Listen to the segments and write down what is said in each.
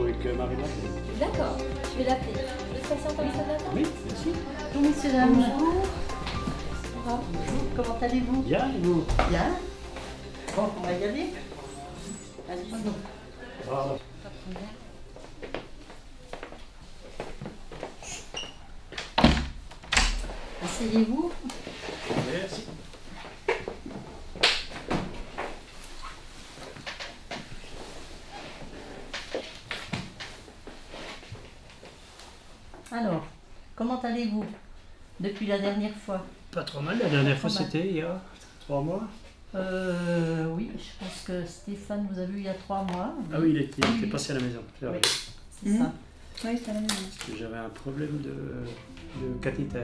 avec Marina. D'accord, je vais l'appeler. Je vais passer en comme ça d'attente. Oui, merci. Bonjour messieurs, dames. Bonjour. Bonjour, comment allez-vous? Bien, et vous? Bien. Bon, on va y aller. Allez, pardon. Ah. Pas de problème. Asseyez-vous. Merci. Alors, comment allez-vous depuis la dernière fois? Pas trop mal, la dernière fois c'était il y a 3 mois. Oui, je pense que Stéphane vous a vu il y a 3 mois. Ah oui, il était passé à la maison. Oui, c'est ça. Oui, c'est à la maison. Parce que j'avais un problème de cathéter.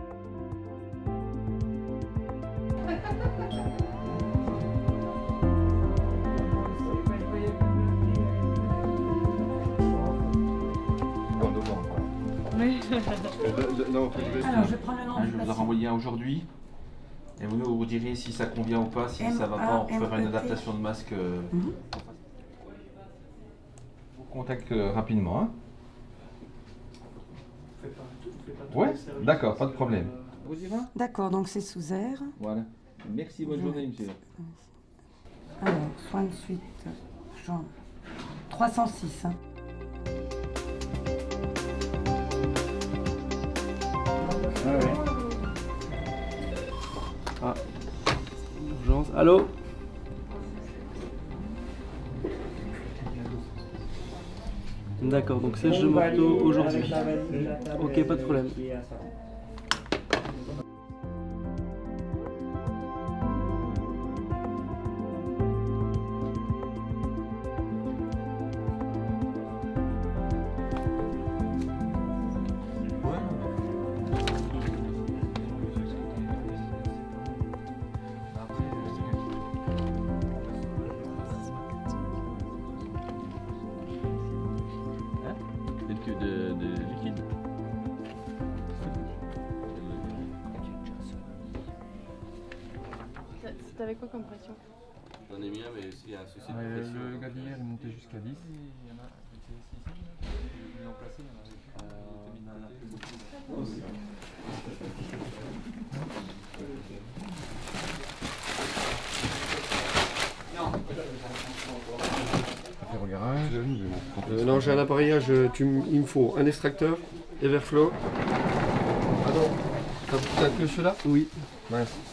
En novembre. Oui. Non, Alors, je prends le nom je du vous ai patient. renvoyé un aujourd'hui. Et vous nous direz si ça convient ou pas, si ça va pas, on fera une adaptation de masque. Je vous contacte rapidement. Hein. Ouais, d'accord, pas de problème. Vous dira? D'accord, donc c'est sous air. Voilà. Merci, bonne journée, monsieur. Alors, soins de suite, Jean. 306. Hein. Ah ouais. Ah, urgence. Allô? D'accord, donc Serge de Morteau aujourd'hui. Ok, pas de problème. De liquide. T'avais quoi comme pression? J'en ai mis un, mais s'il y a un souci de pression. Le gars d'hier est monté jusqu'à 10. Il y en a qui étaient ici. Ils l'ont placé, il y en avait Au garage. Non, j'ai un appareillage, il me faut un extracteur, Everflow. Ah non, t'as que ceux-là? Oui. Mince.